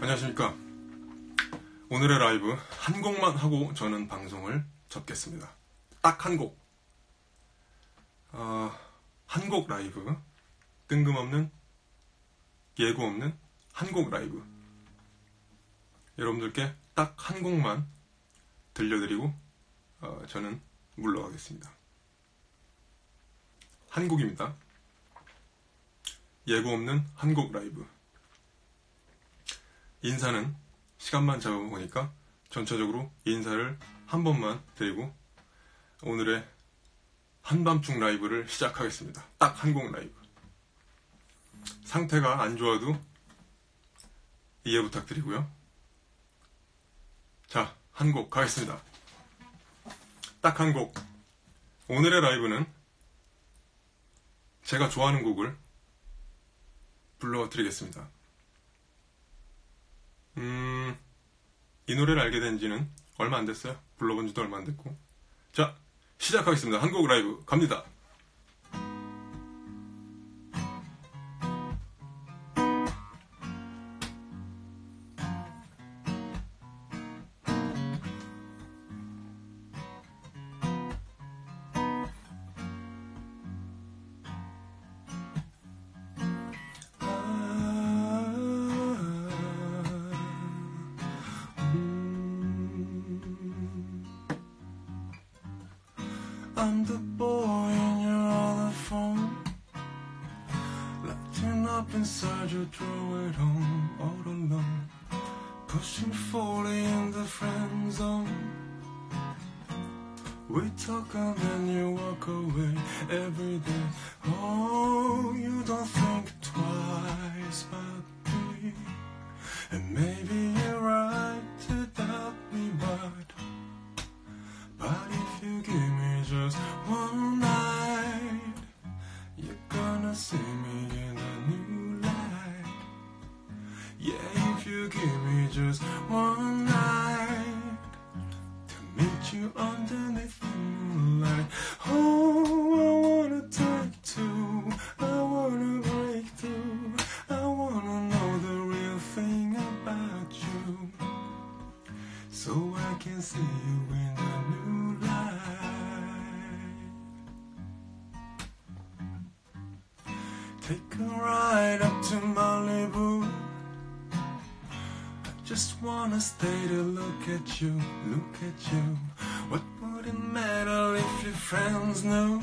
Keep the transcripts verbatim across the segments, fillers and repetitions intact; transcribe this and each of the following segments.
안녕하십니까. 오늘의 라이브 한 곡만 하고 저는 방송을 접겠습니다. 딱 한 곡. 어, 한 곡 라이브. 뜬금없는, 예고 없는 한 곡 라이브. 여러분들께 딱 한 곡만 들려드리고 어, 저는 물러가겠습니다. 한 곡입니다. 예고 없는 한 곡 라이브. 인사는 시간만 잡아보니까 전체적으로 인사를 한 번만 드리고 오늘의 한밤중 라이브를 시작하겠습니다. 딱 한 곡 라이브. 상태가 안 좋아도 이해 부탁드리고요. 자, 한 곡 가겠습니다. 딱 한 곡. 오늘의 라이브는 제가 좋아하는 곡을 불러드리겠습니다. 음, 이 노래를 알게 된 지는 얼마 안 됐어요. 불러본 지도 얼마 안 됐고. 자, 시작하겠습니다. 한 곡 라이브 갑니다. I'm the boy in your other phone, lighting up inside your drawer at home, all alone, pushing forty in the friend zone. We talk and then you walk away every day. Oh, you don't think twice about me, and maybe you're right to doubt me, but But if you give me just one night, you're gonna see me in a new light. Yeah, if you give me just one night to meet you underneath the moonlight. Oh, I wanna take two, I wanna break through, I wanna know the real thing about you, so I can see you in the new light. Take a ride up to Malibu, I just wanna stay to look at you, look at you. What would it matter if your friends knew?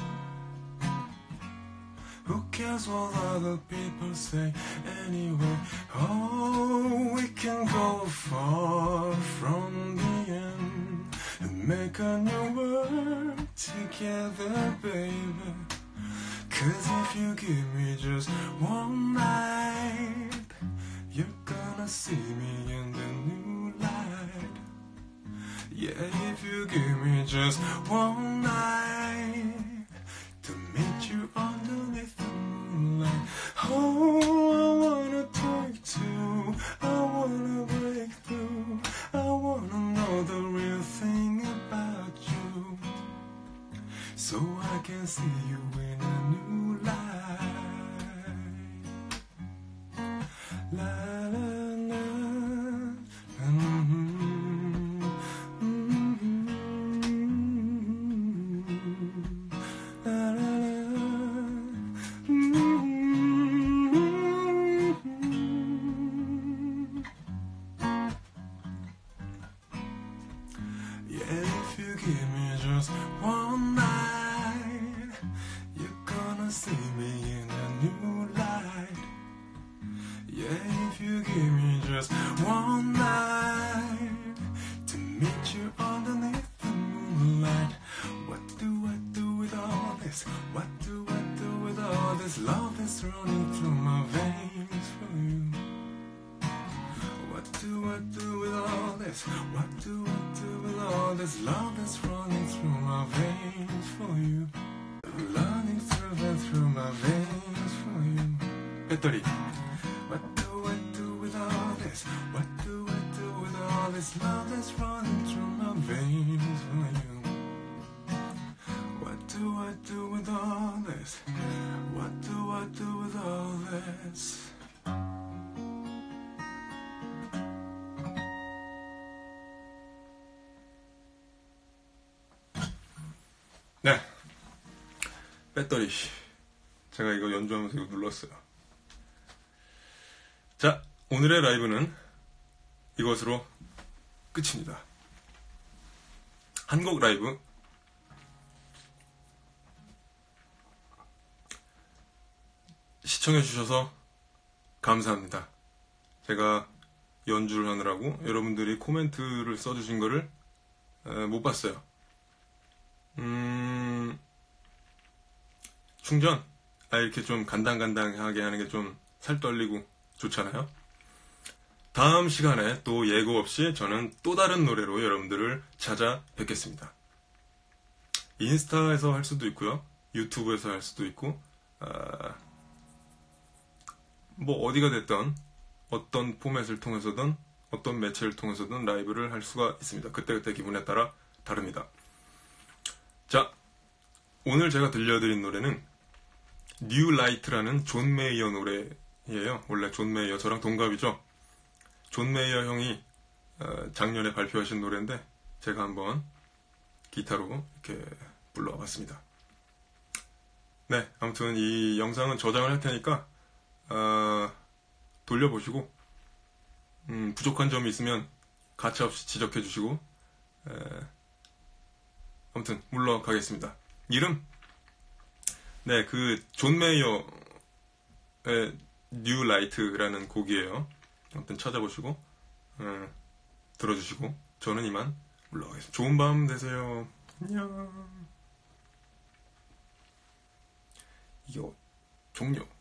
Who cares what other people say anyway? Oh, we can go far from the end and make a new world together, baby. Cause if you give me just one night, you're gonna see me in the new light. Yeah, if you give me just one night to meet you underneath the moonlight. Oh, I wanna take two, I wanna break through, I wanna know the real thing about you, so I can see you in a new light. La la la, mm-hmm. Give me just one night, you're gonna see me in a new light. Yeah, if you give me just one night to meet you underneath the moonlight. What do I do with all this? What do I do with all this love that's running through my veins for you? What do I do with all this? What do I do with all this love that's running through my veins for you? Running through and through my veins for you. 배터리. What do I do with all this? What do I do with all this love that's running through my veins for you? What do I do with all this? What do I do with all this? 배터리. 제가 이거 연주하면서 이거 눌렀어요. 자, 오늘의 라이브는 이것으로 끝입니다. 한곡 라이브 시청해주셔서 감사합니다. 제가 연주를 하느라고 여러분들이 코멘트를 써주신 거를 못 봤어요. 음, 충전? 아, 이렇게 좀 간당간당하게 하는 게 좀 살 떨리고 좋잖아요. 다음 시간에 또 예고 없이 저는 또 다른 노래로 여러분들을 찾아뵙겠습니다. 인스타에서 할 수도 있고요. 유튜브에서 할 수도 있고, 아, 뭐 어디가 됐든 어떤 포맷을 통해서든 어떤 매체를 통해서든 라이브를 할 수가 있습니다. 그때그때 기분에 따라 다릅니다. 자, 오늘 제가 들려드린 노래는 New Light라는 존 메이어 노래예요. 원래 존 메이어 저랑 동갑이죠. 존 메이어 형이 작년에 발표하신 노래인데 제가 한번 기타로 이렇게 불러봤습니다. 네, 아무튼 이 영상은 저장을 할 테니까 어, 돌려보시고 음, 부족한 점이 있으면 가차없이 지적해 주시고 에, 아무튼 물러가겠습니다. 이름? 네, 그 존 메이어의 New Light라는 곡이에요. 아무튼 찾아보시고 에, 들어주시고 저는 이만 물러가겠습니다. 좋은 밤 되세요. 안녕. 이거 종료.